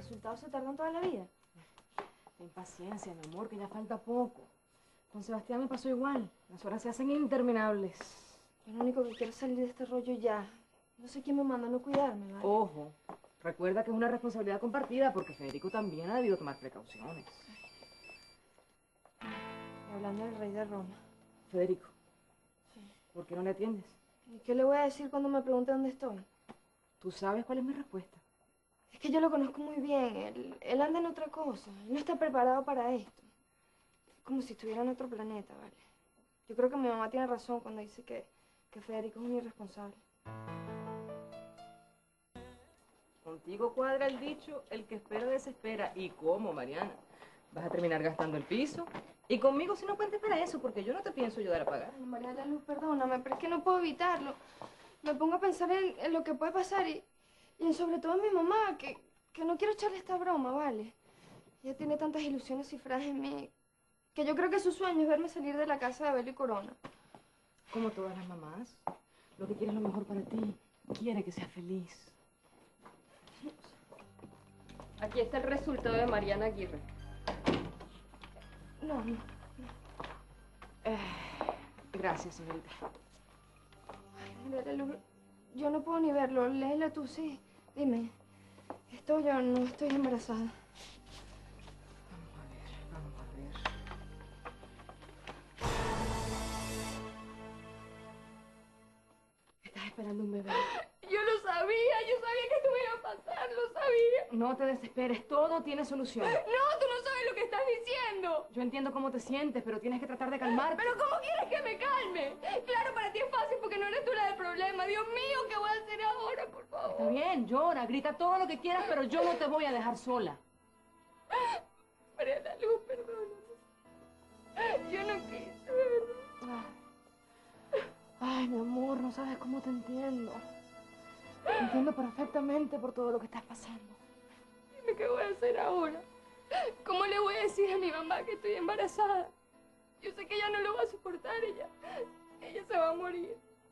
resultados se tardan toda la vida. Ten paciencia, mi amor, que ya falta poco. Con Sebastián me pasó igual. Las horas se hacen interminables. Yo lo único que quiero es salir de este rollo ya. No sé quién me manda a no cuidarme, ¿vale? Ojo, recuerda que es una responsabilidad compartida porque Federico también ha debido tomar precauciones. Y hablando del rey de Roma. Federico, Sí. ¿por qué no le atiendes? ¿Y qué le voy a decir cuando me pregunte dónde estoy? Tú sabes cuál es mi respuesta. Es que yo lo conozco muy bien. Él anda en otra cosa. Él no está preparado para esto. Es como si estuviera en otro planeta, ¿vale? Yo creo que mi mamá tiene razón cuando dice que Federico es un irresponsable. Contigo cuadra el dicho, el que espera desespera. ¿Y cómo, Mariana? Vas a terminar gastando el piso. Y conmigo si no cuentes para eso, porque yo no te pienso ayudar a pagar. Ay, María de la Luz, perdóname, pero es que no puedo evitarlo. Me pongo a pensar en lo que puede pasar y en sobre todo en mi mamá, que no quiero echarle esta broma, ¿vale? Ella tiene tantas ilusiones cifradas en mí que yo creo que su sueño es verme salir de la casa de Abel y Corona. Como todas las mamás, lo que quiere es lo mejor para ti. Quiere que seas feliz. Aquí está el resultado de Mariana Aguirre. No, no. Gracias, señorita. Ay, María de la Luz, yo no puedo ni verlo. Léelo tú, sí. Dime, ¿estoy o no estoy embarazada? Vamos a ver, vamos a ver. Estás esperando un bebé. Yo yo sabía que esto me iba a pasar, lo sabía. No te desesperes, todo tiene solución. No, tú no sabes lo que estás diciendo. Yo entiendo cómo te sientes, pero tienes que tratar de calmarte. ¿Pero cómo quieres que me calme? Claro, para ti es fácil porque no eres tú la del problema. Dios mío, ¿qué voy a hacer ahora, por favor? Está bien, llora, grita todo lo que quieras, pero yo no te voy a dejar sola. María de la Luz, perdóname. Yo no quise, ¿verdad? Ay, mi amor, no sabes cómo te entiendo. Te entiendo perfectamente por todo lo que estás pasando. Dime qué voy a hacer ahora. ¿Cómo le voy a decir a mi mamá que estoy embarazada? Yo sé que ella no lo va a soportar, ella se va a morir.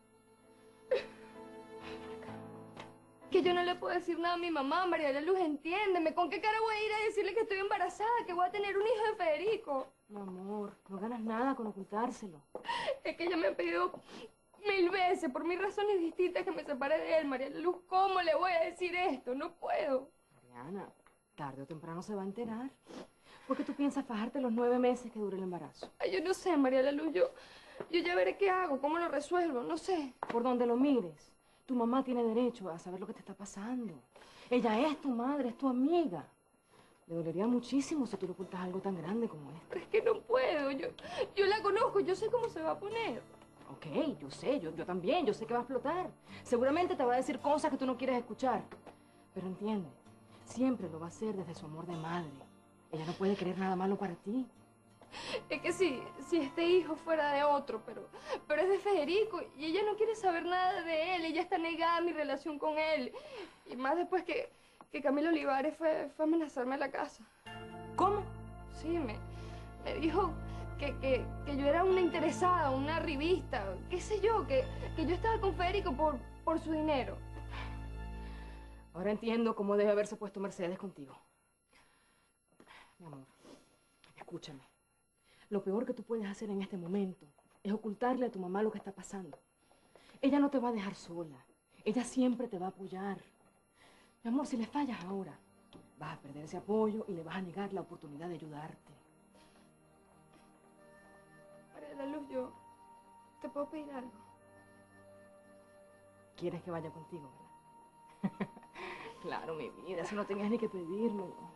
Que yo no le puedo decir nada a mi mamá, María de la Luz, entiéndeme. ¿Con qué cara voy a ir a decirle que estoy embarazada, que voy a tener un hijo de Federico? Mi amor, no ganas nada con ocultárselo. Es que ella me ha pedido 1000 veces, por 1000 razones distintas, que me separe de él, María de la Luz. ¿Cómo le voy a decir esto? No puedo. Mariana, tarde o temprano se va a enterar. ¿Por qué tú piensas fajarte los 9 meses que dure el embarazo? Ay, yo no sé, María de la Luz, yo ya veré qué hago, cómo lo resuelvo, no sé. Por donde lo mires, tu mamá tiene derecho a saber lo que te está pasando. Ella es tu madre, es tu amiga. Le dolería muchísimo si tú le ocultas algo tan grande como esto. Pero es que no puedo, yo la conozco, yo sé cómo se va a poner. Ok, yo sé, yo también, yo sé que va a explotar. Seguramente te va a decir cosas que tú no quieres escuchar. Pero entiende, siempre lo va a hacer desde su amor de madre. Ella no puede querer nada malo para ti. Es que si este hijo fuera de otro, pero es de Federico y ella no quiere saber nada de él, ella está negada a mi relación con él. Y más después que Camilo Olivares fue a amenazarme a la casa. ¿Cómo? Sí, me dijo que yo era una interesada, una revista, qué sé yo, que yo estaba con Federico por su dinero. Ahora entiendo cómo debe haberse puesto Mercedes contigo. Mi amor, escúchame. Lo peor que tú puedes hacer en este momento es ocultarle a tu mamá lo que está pasando. Ella no te va a dejar sola. Ella siempre te va a apoyar. Mi amor, si le fallas ahora, vas a perder ese apoyo y le vas a negar la oportunidad de ayudarte. María de la Luz, yo te puedo pedir algo. ¿Quieres que vaya contigo, verdad? Claro, mi vida, eso no tenías ni que pedirlo.